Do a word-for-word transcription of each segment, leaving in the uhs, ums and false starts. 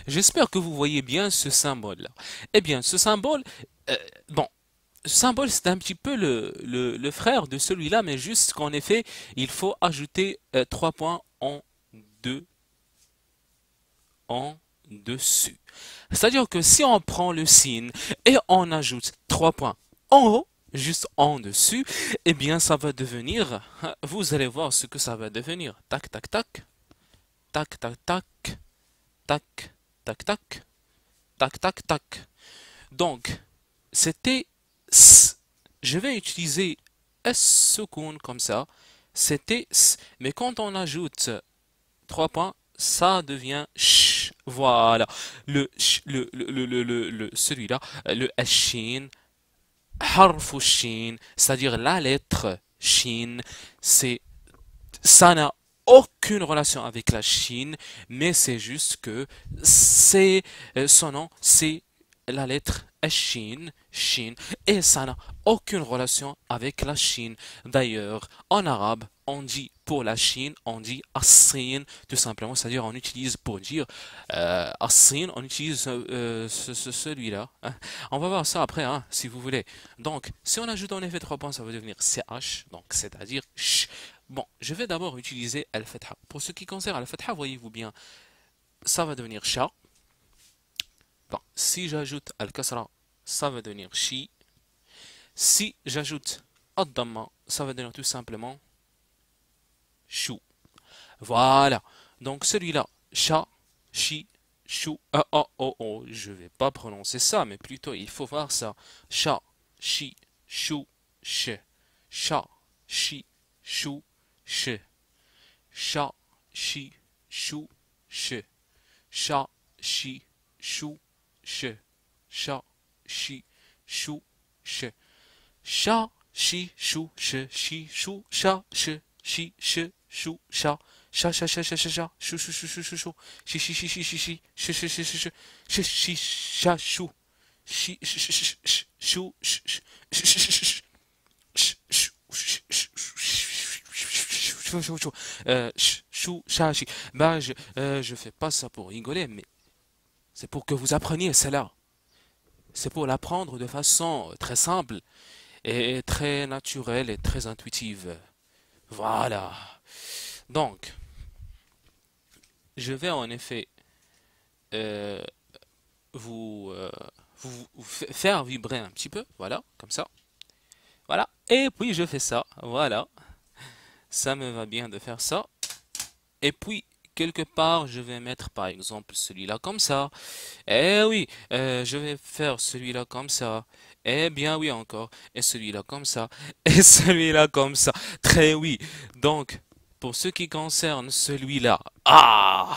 J'espère que vous voyez bien ce symbole-là. Eh bien, ce symbole, euh, bon, ce symbole, c'est un petit peu le, le, le frère de celui-là, mais juste qu'en effet, il faut ajouter euh, trois points en deux, en dessus. C'est-à-dire que si on prend le signe et on ajoute trois points en haut, juste en dessus, eh bien, ça va devenir, vous allez voir ce que ça va devenir. Tac, tac, tac, tac, tac, tac, tac, tac, tac, tac, tac, tac. Donc, c'était s. Je vais utiliser s soukoun comme ça. C'était s. Mais quand on ajoute trois points, ça devient sh. Voilà. Le, sh- le, le, le, le, le- le- celui-là, le shin, harfu shin, c'est-à-dire la lettre shin, c'est, ça n'a aucune relation avec la Chine, mais c'est juste que c'est euh, son nom, c'est la lettre Chine, Chine, et ça n'a aucune relation avec la Chine. D'ailleurs, en arabe, on dit pour la Chine, on dit Assin, tout simplement, c'est-à-dire on utilise pour dire euh, Assin, on utilise euh, ce- ce- celui-là. Hein. On va voir ça après, hein, si vous voulez. Donc, si on ajoute en effet trois points, ça va devenir C H, donc c'est-à-dire ch. Bon, je vais d'abord utiliser Al-Fatha. Pour ce qui concerne Al-Fatha, voyez-vous bien, ça va devenir Sha. Bon, si j'ajoute Al-Kasra, ça va devenir Shi. Si j'ajoute Ad-Damma, ça va devenir tout simplement Shu. Voilà. Donc celui-là, Sha, Shi, Shu. Ah, oh, oh, oh, je vais pas prononcer ça, mais plutôt il faut voir ça. Sha, Shi, Shu, She. Sha, Shi, Shu, She. Sha, Shi, Shu, She. Sha, Shi, Shu, She. Sha, Shi, Shu, She. Sha, Shi, Shu, She, Shi, Shu, Sha, She, Shi, She, Shu, Sha. Sha, sha, sha, sha, sha, sha, shu, shu, shu, shu, shu, shu, shi, shi, shi, shi, shi, shi, shi, shi, shi, shi, shi, shi, shi, sha, shu, shi, shi, shi, shi, shi, shu, shi, shi, shi, shi, shi, shi, euh, chou, chachi. Bah, je, euh, je fais pas ça pour rigoler, mais c'est pour que vous appreniez cela. C'est pour l'apprendre de façon très simple et très naturelle et très intuitive. Voilà. Donc, je vais en effet euh, vous, euh, vous, vous faire vibrer un petit peu. Voilà, comme ça. Voilà. Et puis je fais ça. Voilà. Ça me va bien de faire ça. Et puis, quelque part, je vais mettre par exemple celui-là comme ça. Eh oui, euh, je vais faire celui-là comme ça. Eh bien oui encore. Et celui-là comme ça. Et celui-là comme ça. Très oui. Donc, pour ce qui concerne celui-là. Ah!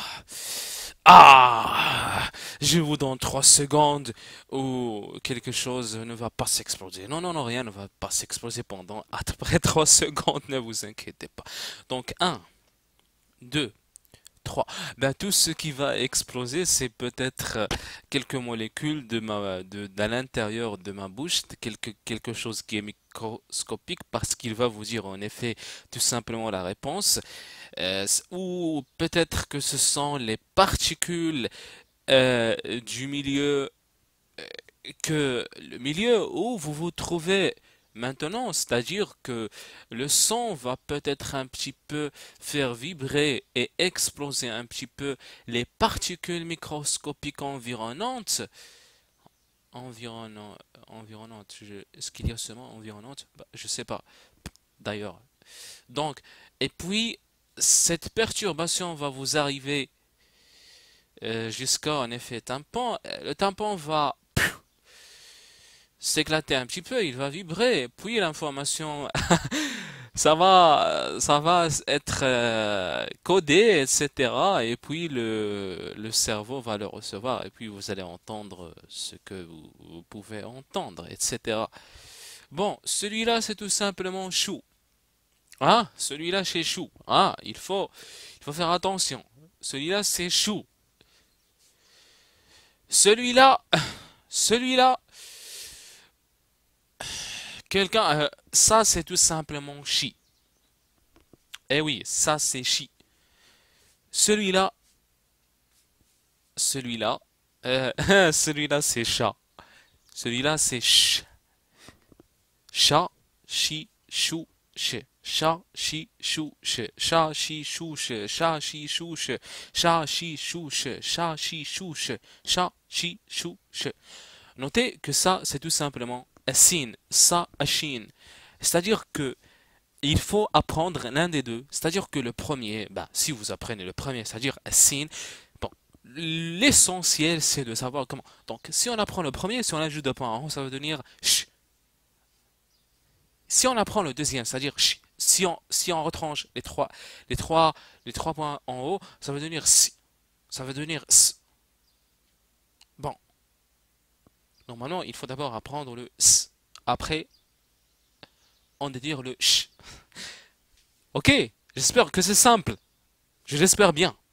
Ah! Je vous donne trois secondes où quelque chose ne va pas s'exploser. Non, non, non, rien ne va pas s'exploser pendant à peu près trois secondes. Ne vous inquiétez pas. Donc, un, deux, trois. Ben, tout ce qui va exploser, c'est peut-être euh, quelques molécules de ma, de, d'à l'intérieur de ma bouche, quelque, quelque chose qui est microscopique, parce qu'il va vous dire en effet tout simplement la réponse. Euh, ou peut-être que ce sont les particules euh, du milieu, que le milieu où vous vous trouvez maintenant, c'est-à-dire que le son va peut-être un petit peu faire vibrer et exploser un petit peu les particules microscopiques environnantes. Environnant, environnantes, je- est-ce qu'il y a ce mot environnante? Bah, je sais pas, d'ailleurs. Donc, et puis, cette perturbation va vous arriver euh, jusqu'à un effet tympan. Le tympan va s'éclater un petit peu, il va vibrer, puis l'information, ça va, ça va être euh, codé, et cetera. Et puis le, le cerveau va le recevoir, et puis vous allez entendre ce que vous, vous pouvez entendre, et cetera. Bon, celui-là, c'est tout simplement chou. Ah, celui-là, c'est chou. Ah, il faut, il faut faire attention. Celui-là, c'est chou. Celui-là, celui-là, quelqu'un, euh, ça, c'est tout simplement chi. Eh oui, ça c'est chi. Celui-là, celui-là, euh, celui-là c'est chat. Celui-là c'est ch. Chat, chi, chou, che. Chat, chi, chou, che. Chat, chi, chou, che. Chat, chi, chou, che. Chat, chi, chou, che. Chat, chi, chou, che. Chat, chi, chou, che. Notez que ça, c'est tout simplement sin, sa, shin. C'est-à-dire que il faut apprendre l'un des deux. C'est-à-dire que le premier, bah, si vous apprenez le premier, c'est-à-dire sin, bon, l'essentiel c'est de savoir comment. Donc, si on apprend le premier, si on ajoute deux points en haut, ça va devenir sh. Si on apprend le deuxième, c'est-à-dire sh, si on, si on retranche les trois, les trois, les trois points en haut, ça va devenir si. Ça va devenir s. Bon, normalement, il faut d'abord apprendre le s. Après, on va dire le sh. Ok, j'espère que c'est simple. Je l'espère bien.